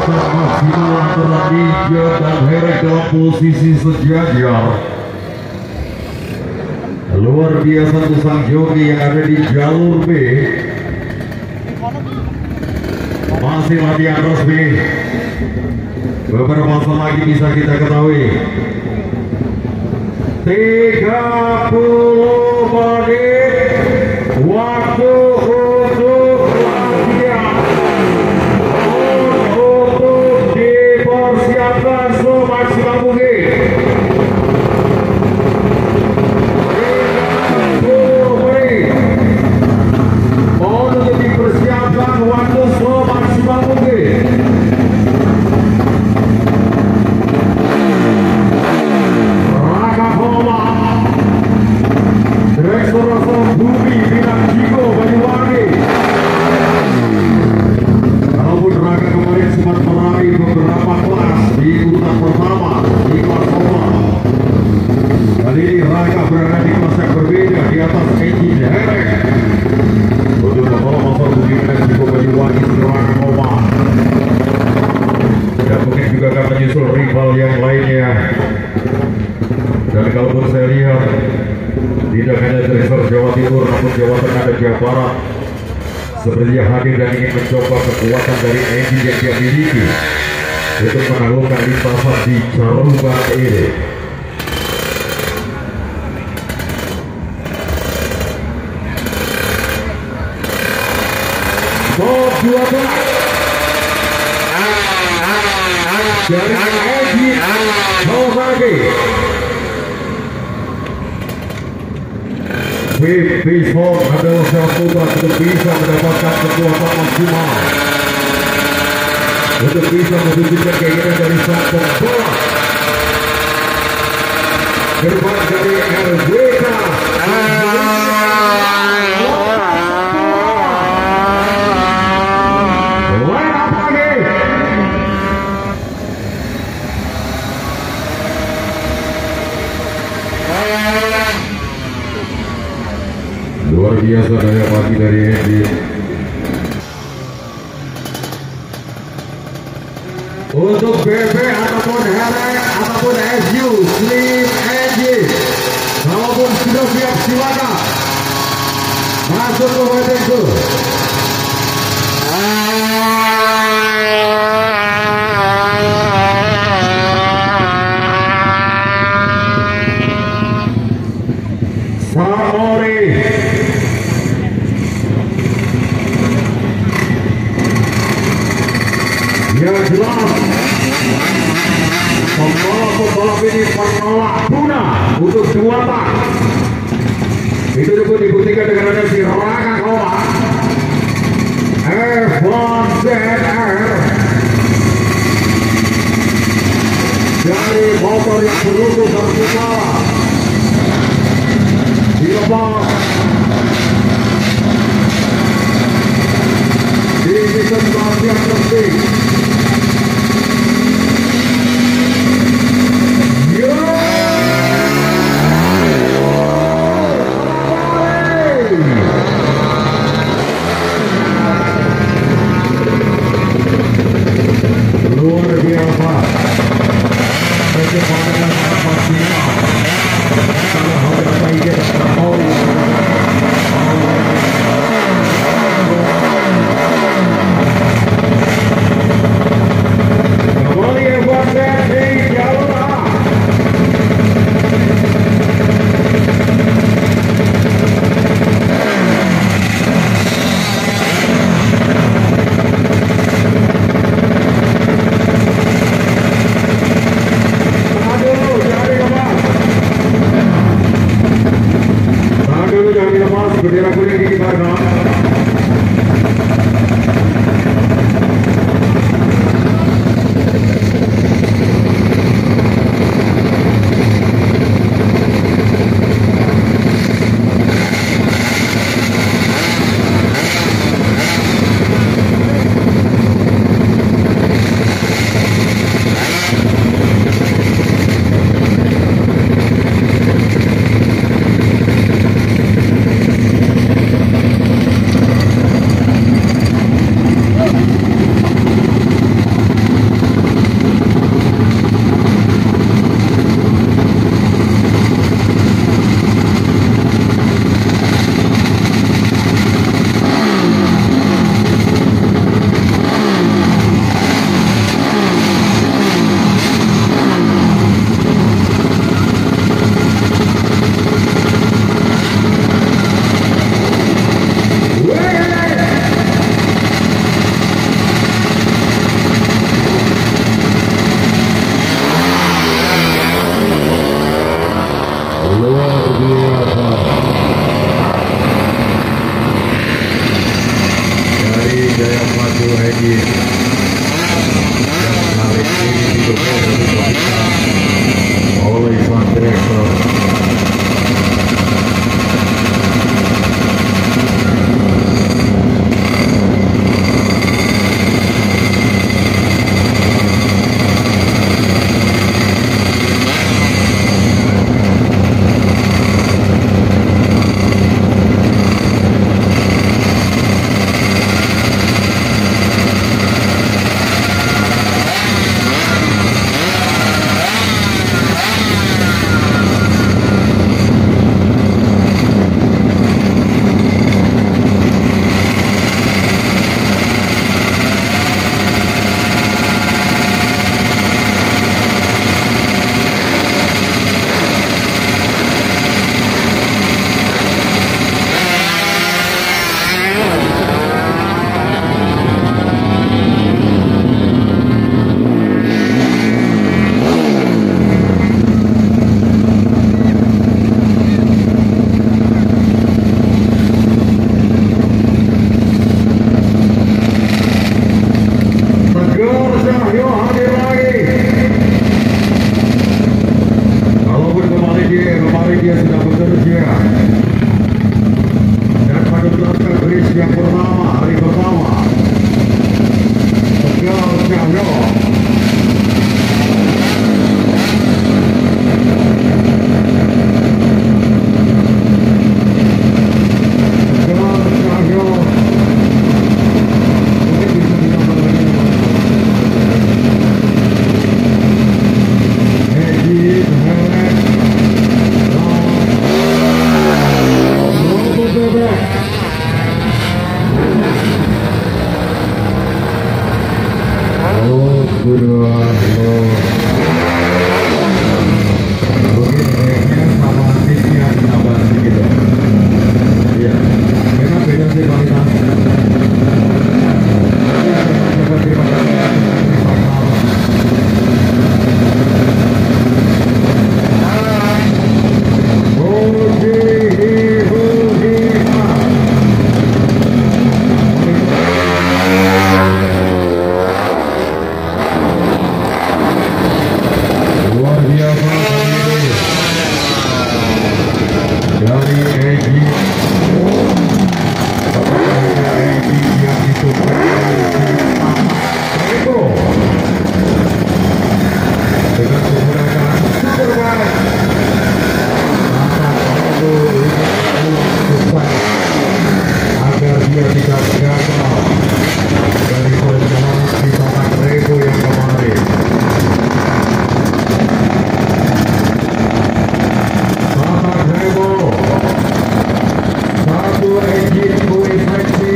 persahabatan maksimal antara Ninja dan Herek dalam posisi sejajar. Luar biasa untuk sang joki yang ada di jalur B. Masih latihan resmi. Beberapa saat lagi bisa kita ketahui 30 menit waktu untuk latihan untuk dipersiapkan semaksimal mungkin. 30 menit untuk dipersiapkan waktu semaksimal mungkin. Yang lainnya, dan kalau saya lihat tidak hanya dari Jawa Timur namun Jawa Tengah dan Jawa Barat sepertinya hadir dan ingin mencoba kekuatan dari engine yang dia miliki untuk menaklukkan lintasan di Caruban ini. Top 12 dari engine Kawasaki BP4 adalah satu untuk bisa mendapatkan kekuatan maksimal untuk bisa mewujudkan keinginan dari sang pembalap gerbang dari RWK. Luar biasa daya pagi dari engine. Untuk BB ataupun Herek ataupun SU Slim engine, kalaupun sudah siap silakan masuk ke waiting itu. Samori yang jelas pembalap ini menolak tuna untuk dua tak. Itu juga dibuktikan dengan ada si Raka Koma F1ZR dari motor yang berlutut terbuka dilepas di dispensasi yang penting. Luar biasa kecepatan maksimal kalau harga baiknya kembali F1 di jalur A. Aduh, agar dia tidak gagal dari perjalanan di Paman Rebo yang kemarin. Paman Rebo, satu engine koefeksi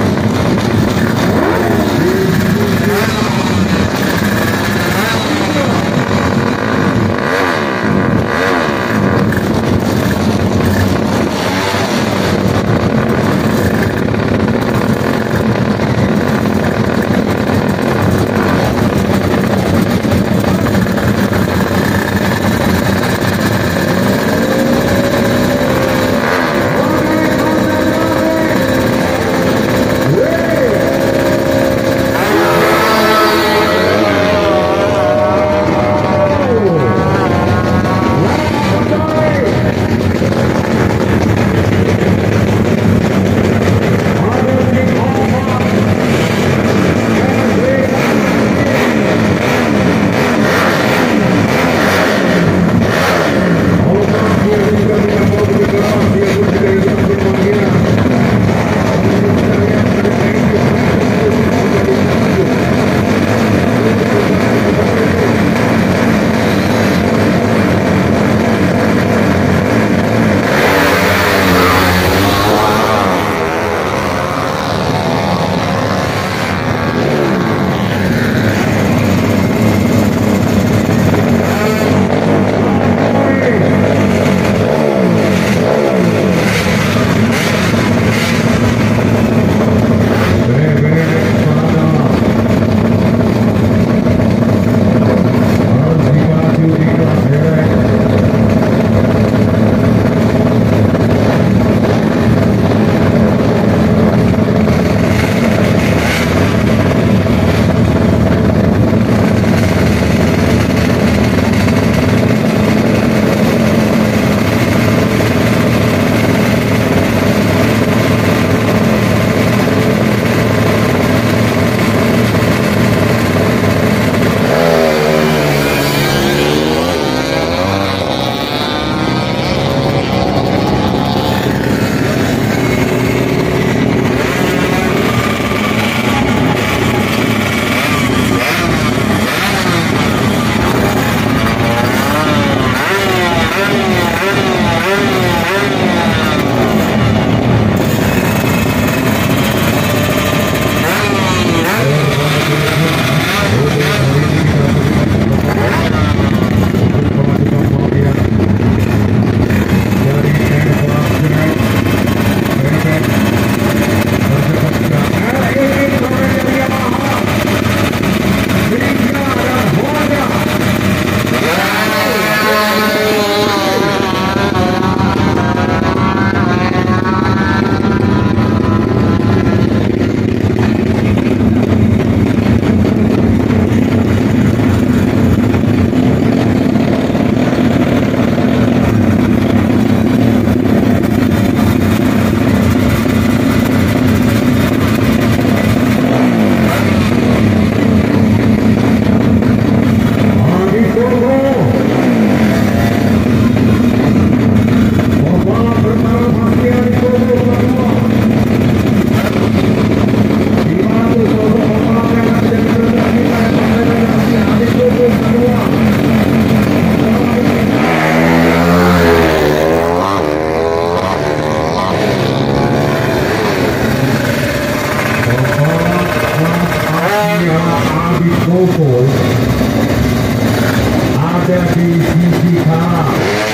ada di sisi kanan.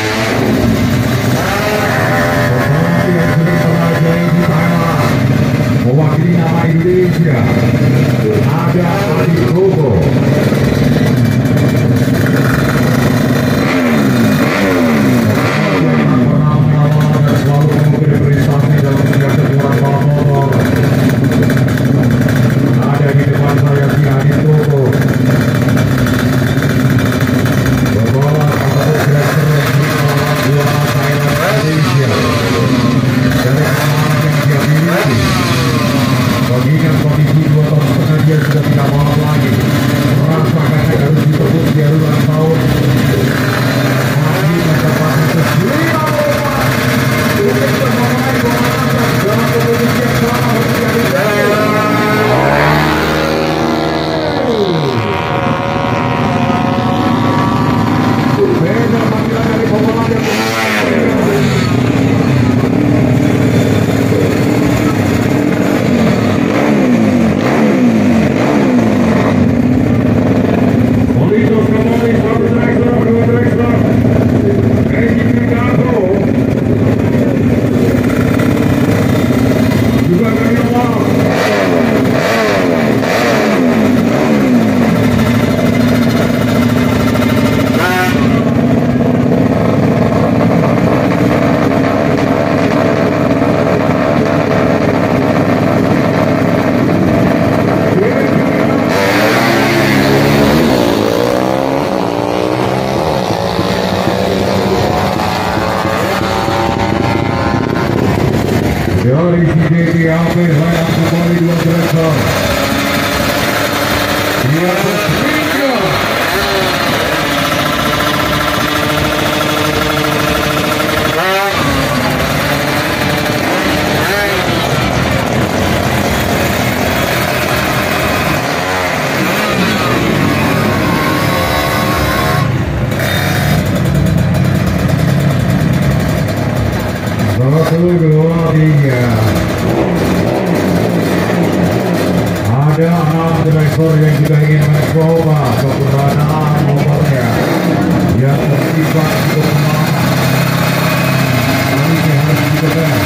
Pembalap yang sering menajai di tanah mewakili nama Indonesia ada Adi Gogo. Selalu mengukir prestasi dalam setiap kejuaraan balap motor. Ada di depan saya si Adi Gogo. Pembalap atau driver juara Thailand Indonesia. Dari pengalaman yang dia miliki, bagikan kondisi 2 tahun setengah dia sudah tidak balap lagi. Merasakan harus dari CJPAP layak kembali dua driver. Dia bertiga. Satu, dua, tiga. Ada 6 driver yang juga ingin mencoba keberadaan motornya yang terlibat cukup lama. Ini harus ditekan.